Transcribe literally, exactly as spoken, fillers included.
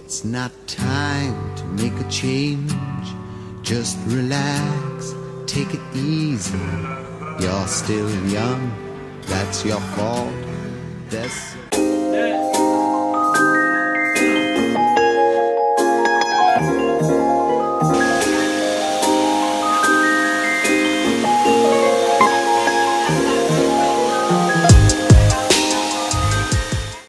It's not time to make a change. Just relax, take it easy. You're still young, that's your fault. That's